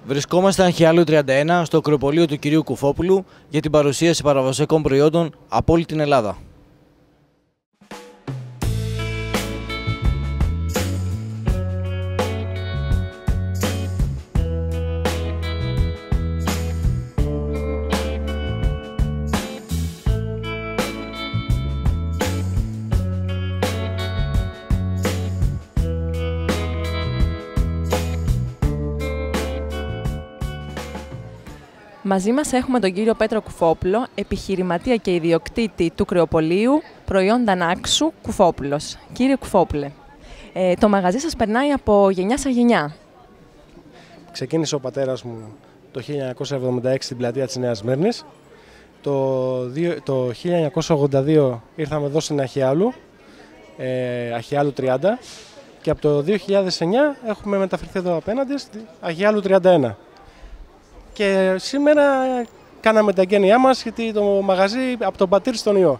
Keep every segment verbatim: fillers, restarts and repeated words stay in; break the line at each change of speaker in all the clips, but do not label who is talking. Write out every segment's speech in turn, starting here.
Βρισκόμαστε Αγιάλου τριάντα ένα στο κρεοπολείο του κυρίου Κουφόπουλου για την παρουσίαση παραδοσιακών προϊόντων από όλη την Ελλάδα.
Μαζί μας έχουμε τον κύριο Πέτρο Κουφόπουλο, επιχειρηματία και ιδιοκτήτη του κρεοπολείου προϊόντα Νάξου Κουφόπουλος. Κύριε Κουφόπουλε, ε, το μαγαζί σας περνάει από γενιά σε γενιά.
Ξεκίνησε ο πατέρας μου το χίλια εννιακόσια εβδομήντα έξι στην πλατεία της Νέας Σμύρνης. Το, το χίλια εννιακόσια ογδόντα δύο ήρθαμε εδώ στην Αγιάλου, ε, Αγιάλου τριάντα, και από το δύο χιλιάδες εννιά έχουμε μεταφερθεί εδώ απέναντι στην Αγιάλου τριάντα ένα. Και σήμερα κάναμε τα εγγένειά μας, γιατί το μαγαζί από τον πατήρ στον ιό.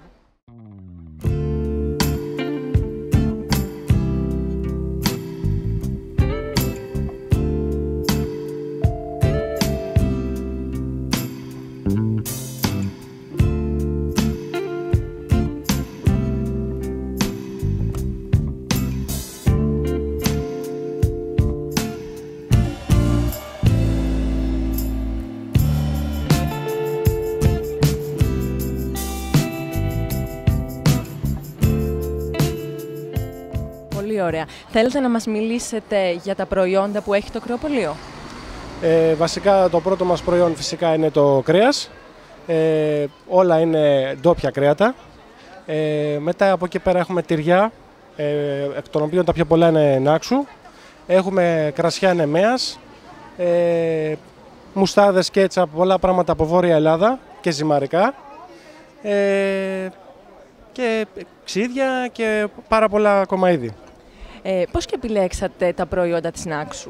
Πολύ ωραία. Θέλετε να μας μιλήσετε για τα προϊόντα που έχει το κρεοπολείο?
Ε, βασικά το πρώτο μας προϊόν φυσικά είναι το κρέας. Ε, όλα είναι ντόπια κρέατα. Ε, μετά από εκεί πέρα έχουμε τυριά, ε, εκ των οποίων τα πιο πολλά είναι Νάξου. Έχουμε κρασιά Νεμέας, ε, μουστάδες, κέτσα, πολλά πράγματα από Βόρεια Ελλάδα και ζυμαρικά. Ε, και ξύδια και πάρα πολλά ακόμα είδη.
Ε, πώς και επιλέξατε τα προϊόντα της Νάξου?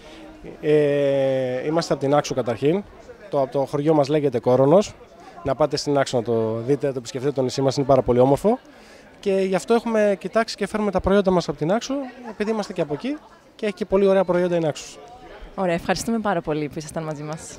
Ε, είμαστε από την Νάξου καταρχήν. Το, το χωριό μας λέγεται Κόρονος. Να πάτε στην Νάξου να το δείτε, να το επισκεφτείτε, το νησί μας είναι πάρα πολύ όμορφο. Και γι' αυτό έχουμε κοιτάξει και φέρουμε τα προϊόντα μας από την Νάξου, επειδή είμαστε και από εκεί και έχει και πολύ ωραία προϊόντα η Νάξου.
Ωραία, ευχαριστούμε πάρα πολύ που ήσασταν μαζί μας.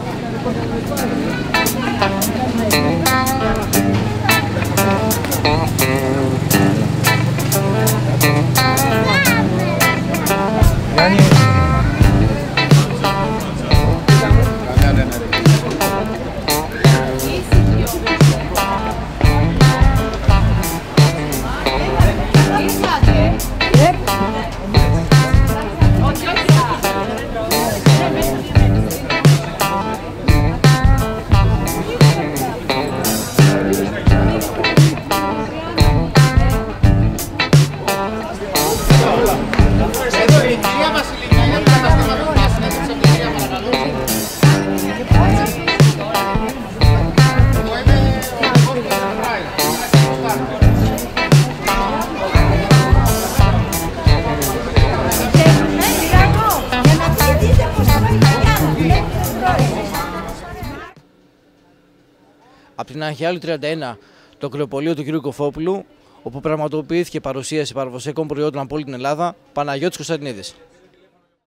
Από την Αγιάλου τριάντα ένα, το κρεοπολείο του κυρίου Κουφόπουλου, όπου πραγματοποιήθηκε παρουσίαση παραδοσιακών προϊόντων από όλη την Ελλάδα, Παναγιώτης Κωνσταντινίδης.